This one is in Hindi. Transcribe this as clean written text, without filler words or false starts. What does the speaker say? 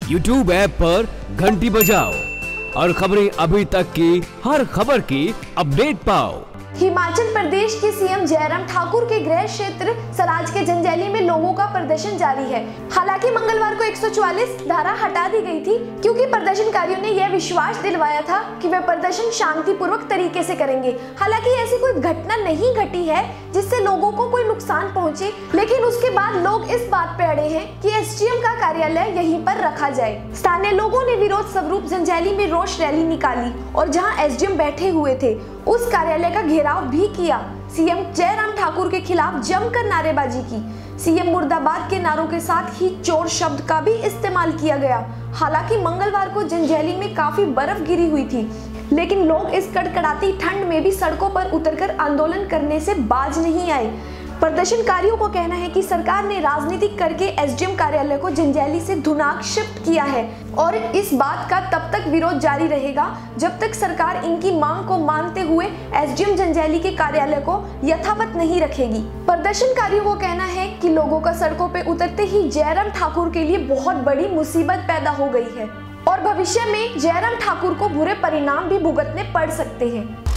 YouTube ऐप पर घंटी बजाओ और खबरें अभी तक की हर खबर की अपडेट पाओ। हिमाचल प्रदेश के सीएम जयराम ठाकुर के गृह क्षेत्र सराज के जंजैली में लोगों का प्रदर्शन जारी है। हालांकि मंगलवार को 144 धारा हटा दी गई थी क्योंकि प्रदर्शनकारियों ने यह विश्वास दिलवाया था कि वे प्रदर्शन शांतिपूर्वक तरीके से करेंगे। हालांकि ऐसी कोई घटना नहीं घटी है जिससे लोगों को कोई नुकसान पहुंचे, लेकिन उसके बाद लोग इस बात पे अड़े हैं कि एसडीएम का कार्यालय यहीं पर रखा जाए। स्थानीय लोगों ने विरोध स्वरूप जंजैली में रोष रैली निकाली और जहाँ एसडीएम बैठे हुए थे उस कार्यालय का घेराव भी किया। सीएम जयराम ठाकुर के खिलाफ जमकर नारेबाजी की। सीएम मुर्दाबाद के नारों के साथ ही चोर शब्द का भी इस्तेमाल किया गया। हालांकि मंगलवार को जंजैली में काफी बर्फ गिरी हुई थी, लेकिन लोग इस कड़कड़ाती ठंड में भी सड़कों पर उतरकर आंदोलन करने से बाज नहीं आए। प्रदर्शनकारियों को कहना है कि सरकार ने राजनीतिक करके एसडीएम कार्यालय को जंजैली से धुनाक शिफ्ट किया है और इस बात का तब तक विरोध जारी रहेगा जब तक सरकार इनकी मांग को मानते हुए एसडीएम जंजैली के कार्यालय को यथावत नहीं रखेगी। प्रदर्शनकारियों को कहना है कि लोगों का सड़कों पर उतरते ही जयराम ठाकुर के लिए बहुत बड़ी मुसीबत पैदा हो गई है और भविष्य में जयराम ठाकुर को बुरे परिणाम भी भुगतने पड़ सकते हैं।